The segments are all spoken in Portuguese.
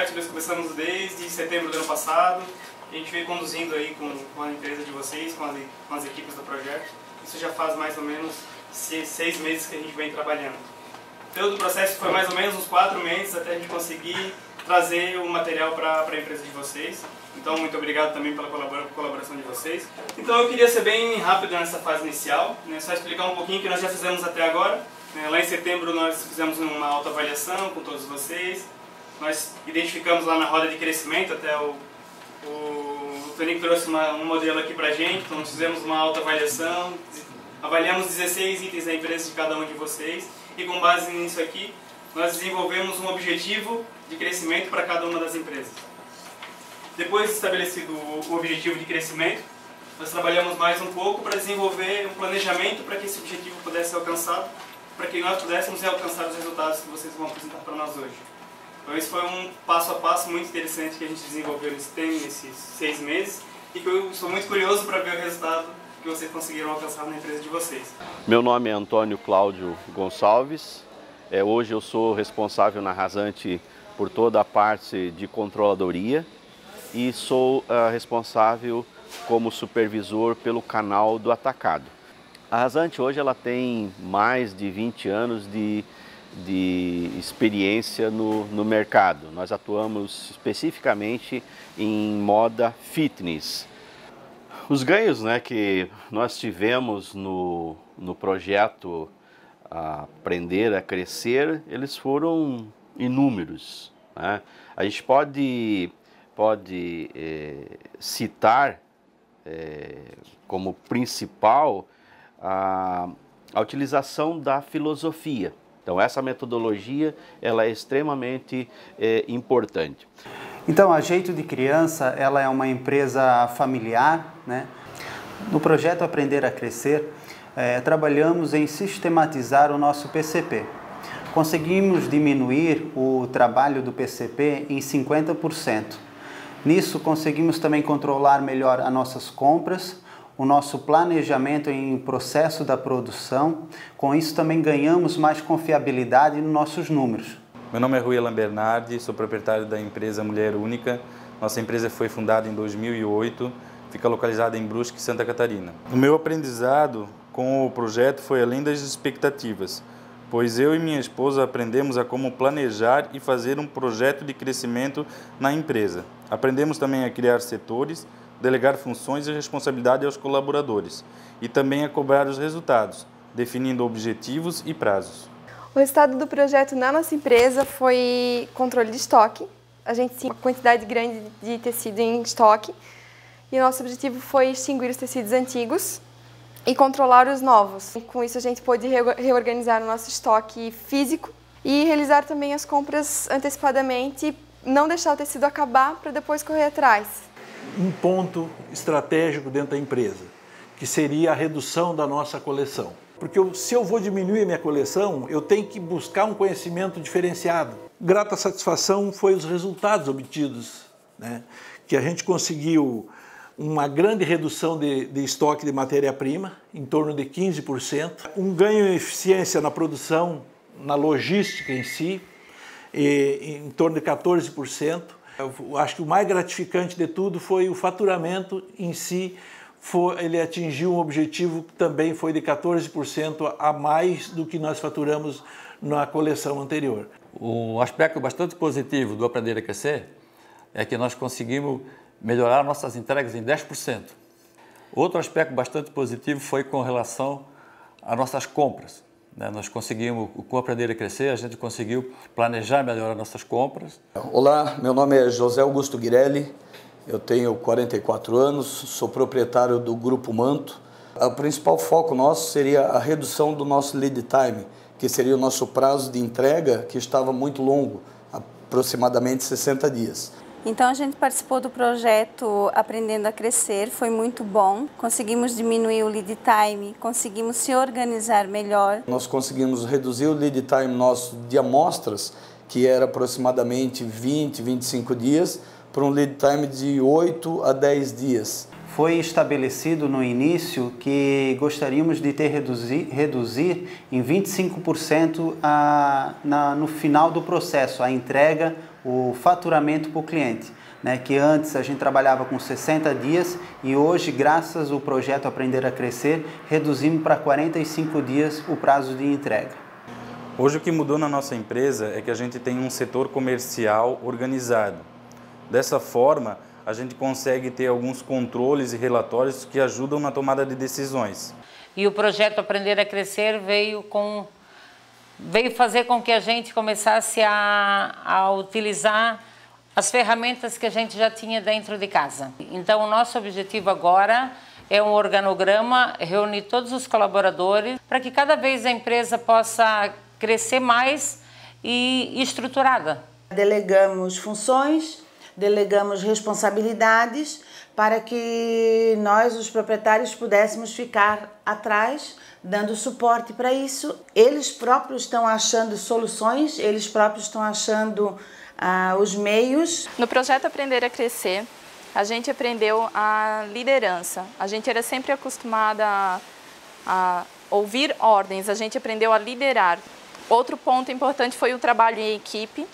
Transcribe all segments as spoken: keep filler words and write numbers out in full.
projeto nós começamos desde setembro do ano passado. A gente veio conduzindo aí com, com a empresa de vocês, com as, com as equipes do projeto. Isso já faz mais ou menos seis, seis meses que a gente vem trabalhando. Todo o processo foi mais ou menos uns quatro meses até a gente conseguir trazer o material para a empresa de vocês. Então, muito obrigado também pela colaboração de vocês. Então, eu queria ser bem rápido nessa fase inicial, né? Só explicar um pouquinho o que nós já fizemos até agora. Né? Lá em setembro nós fizemos uma autoavaliação com todos vocês. Nós identificamos lá na roda de crescimento, até o, o Tonico trouxe uma, um modelo aqui para a gente. Então, nós fizemos uma autoavaliação, avaliamos dezesseis itens da empresa de cada um de vocês. E com base nisso aqui, nós desenvolvemos um objetivo de crescimento para cada uma das empresas. Depois de estabelecido o objetivo de crescimento, nós trabalhamos mais um pouco para desenvolver um planejamento para que esse objetivo pudesse ser alcançado, para que nós pudéssemos alcançar os resultados que vocês vão apresentar para nós hoje. Então esse foi um passo a passo muito interessante que a gente desenvolveu nesses seis meses e que eu estou muito curioso para ver o resultado que vocês conseguiram alcançar na empresa de vocês. Meu nome é Antônio Cláudio Gonçalves. É, hoje eu sou responsável na Rasante por toda a parte de controladoria e sou uh, responsável como supervisor pelo canal do atacado. A Rasante hoje ela tem mais de vinte anos de, de experiência no, no mercado. Nós atuamos especificamente em moda fitness. Os ganhos, né, que nós tivemos no, no projeto Aprender a Crescer, eles foram inúmeros, né? A gente pode, pode é, citar é, como principal a, a utilização da filosofia. Então essa metodologia ela é extremamente é, importante. Então a Jeito de Criança ela é uma empresa familiar, né? No projeto Aprender a Crescer, É, trabalhamos em sistematizar o nosso P C P. Conseguimos diminuir o trabalho do P C P em cinquenta por cento. Nisso conseguimos também controlar melhor as nossas compras, o nosso planejamento em processo da produção. Com isso também ganhamos mais confiabilidade nos nossos números. Meu nome é Rui Alan Bernardi, sou proprietário da empresa Mulher Única. Nossa empresa foi fundada em dois mil e oito, fica localizada em Brusque, Santa Catarina. O meu aprendizado com o projeto foi além das expectativas, pois eu e minha esposa aprendemos a como planejar e fazer um projeto de crescimento na empresa. Aprendemos também a criar setores, delegar funções e responsabilidade aos colaboradores e também a cobrar os resultados, definindo objetivos e prazos. O resultado do projeto na nossa empresa foi controle de estoque. A gente tinha uma quantidade grande de tecido em estoque e o nosso objetivo foi extinguir os tecidos antigos e controlar os novos. Com isso a gente pôde reorganizar o nosso estoque físico e realizar também as compras antecipadamente, não deixar o tecido acabar para depois correr atrás. Um ponto estratégico dentro da empresa, que seria a redução da nossa coleção. Porque eu, se eu vou diminuir a minha coleção, eu tenho que buscar um conhecimento diferenciado. Grata satisfação foi os resultados obtidos, né? Que a gente conseguiu uma grande redução de, de estoque de matéria-prima, em torno de quinze por cento, um ganho em eficiência na produção, na logística em si, e, em torno de quatorze por cento. Eu acho que o mais gratificante de tudo foi o faturamento em si, foi, ele atingiu um objetivo que também foi de quatorze por cento a mais do que nós faturamos na coleção anterior. Um aspecto bastante positivo do Aprender a Crescer é que nós conseguimos melhorar nossas entregas em dez por cento. Outro aspecto bastante positivo foi com relação às nossas compras. Nós conseguimos, com o Aprender a Crescer, a gente conseguiu planejar melhor as nossas compras. Olá, meu nome é José Augusto Guirelli, eu tenho quarenta e quatro anos, sou proprietário do Grupo Manto. O principal foco nosso seria a redução do nosso lead time, que seria o nosso prazo de entrega, que estava muito longo, aproximadamente sessenta dias. Então a gente participou do projeto Aprendendo a Crescer, foi muito bom, conseguimos diminuir o lead time, conseguimos se organizar melhor. Nós conseguimos reduzir o lead time nosso de amostras, que era aproximadamente vinte, vinte e cinco dias, para um lead time de oito a dez dias. foi estabelecido no início que gostaríamos de ter reduzir, reduzir em vinte e cinco por cento a, na, no final do processo, a entrega, o faturamento para o cliente. Né, que antes a gente trabalhava com sessenta dias e hoje, graças ao projeto Aprender a Crescer, reduzimos para quarenta e cinco dias o prazo de entrega. Hoje o que mudou na nossa empresa é que a gente tem um setor comercial organizado. Dessa forma, a gente consegue ter alguns controles e relatórios que ajudam na tomada de decisões. E o projeto Aprender a Crescer veio, com, veio fazer com que a gente começasse a, a utilizar as ferramentas que a gente já tinha dentro de casa. Então, o nosso objetivo agora é um organograma, reunir todos os colaboradores para que cada vez a empresa possa crescer mais e estruturada. Delegamos funções, delegamos responsabilidades para que nós, os proprietários, pudéssemos ficar atrás, dando suporte para isso. Eles próprios estão achando soluções, eles próprios estão achando Ah, os meios. No projeto Aprender a Crescer, a gente aprendeu a liderança. A gente era sempre acostumada a, a ouvir ordens, a gente aprendeu a liderar. Outro ponto importante foi o trabalho em equipe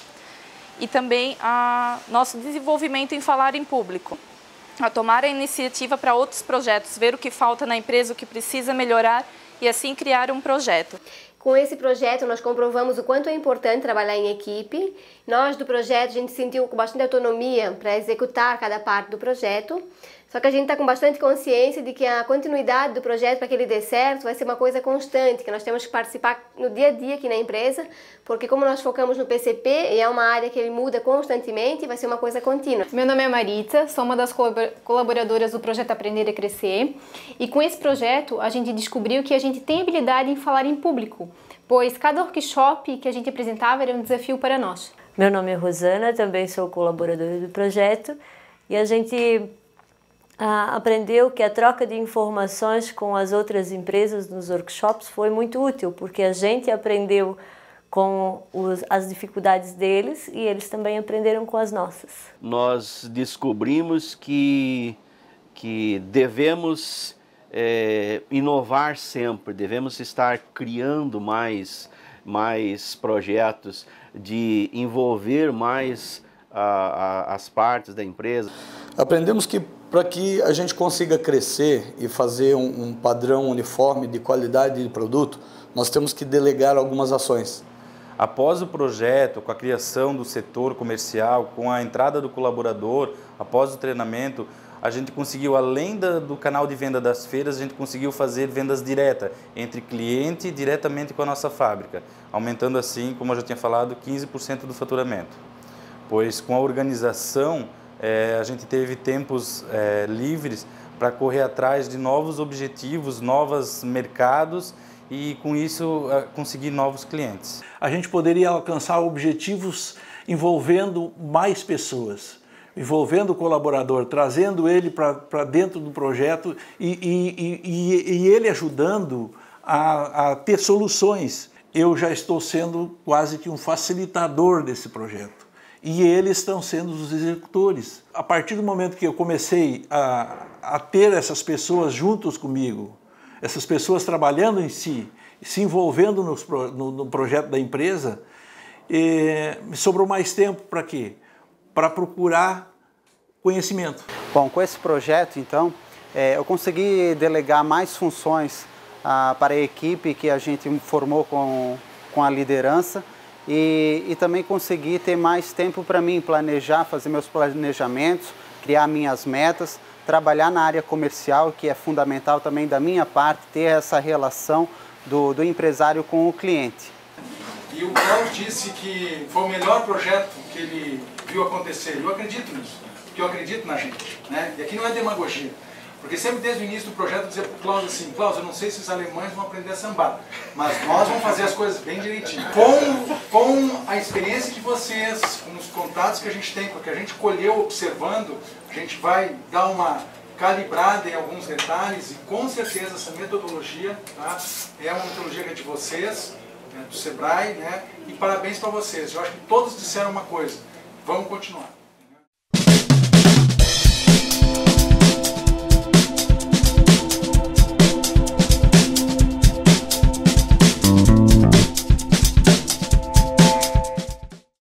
e também a nosso desenvolvimento em falar em público. A tomar a iniciativa para outros projetos, ver o que falta na empresa, o que precisa melhorar e assim criar um projeto. Com esse projeto, nós comprovamos o quanto é importante trabalhar em equipe. Nós, do projeto, a gente sentiu com bastante autonomia para executar cada parte do projeto. Só que a gente está com bastante consciência de que a continuidade do projeto, para que ele dê certo, vai ser uma coisa constante, que nós temos que participar no dia a dia aqui na empresa, porque como nós focamos no P C P, e é uma área que ele muda constantemente, vai ser uma coisa contínua. Meu nome é Maritza, sou uma das colaboradoras do projeto Aprender a Crescer, e com esse projeto a gente descobriu que a gente tem habilidade em falar em público, pois cada workshop que a gente apresentava era um desafio para nós. Meu nome é Rosana, também sou colaboradora do projeto, e a gente Ah, aprendeu que a troca de informações com as outras empresas nos workshops foi muito útil, porque a gente aprendeu com os, as dificuldades deles e eles também aprenderam com as nossas. Nós descobrimos que, que devemos é, inovar sempre, devemos estar criando mais, mais projetos, de envolver mais a, a, as partes da empresa. Aprendemos que para que a gente consiga crescer e fazer um, um padrão uniforme de qualidade de produto, nós temos que delegar algumas ações. Após o projeto, com a criação do setor comercial, com a entrada do colaborador, após o treinamento, a gente conseguiu, além da, do canal de venda das feiras, a gente conseguiu fazer vendas diretas entre cliente e diretamente com a nossa fábrica, aumentando assim, como eu já tinha falado, quinze por cento do faturamento. Pois com a organização, É, a gente teve tempos é, livres para correr atrás de novos objetivos, novos mercados e com isso conseguir novos clientes. A gente poderia alcançar objetivos envolvendo mais pessoas, envolvendo o colaborador, trazendo ele para dentro do projeto e, e, e, e ele ajudando a, a ter soluções. Eu já estou sendo quase que um facilitador desse projeto. E eles estão sendo os executores. A partir do momento que eu comecei a, a ter essas pessoas juntos comigo, essas pessoas trabalhando em si, se envolvendo nos, no, no projeto da empresa, eh, me sobrou mais tempo para quê? Para procurar conhecimento. Bom, com esse projeto, então, eh, eu consegui delegar mais funções ah, para a equipe que a gente formou com, com a liderança, E, e também consegui ter mais tempo para mim planejar, fazer meus planejamentos, criar minhas metas, trabalhar na área comercial, que é fundamental também da minha parte, ter essa relação do, do empresário com o cliente. E o Cláudio disse que foi o melhor projeto que ele viu acontecer. Eu acredito nisso, porque eu acredito na gente, né? E aqui não é demagogia. Porque sempre desde o início do projeto eu dizia para o Cláudio assim, Cláudio, eu não sei se os alemães vão aprender a sambar, mas nós vamos fazer as coisas bem direitinho. Com, com a experiência de vocês, com os contatos que a gente tem, com o que a gente colheu observando, a gente vai dar uma calibrada em alguns detalhes e com certeza essa metodologia, tá, é uma metodologia que é de vocês, né, do Sebrae, né, e parabéns para vocês. Eu acho que todos disseram uma coisa, vamos continuar.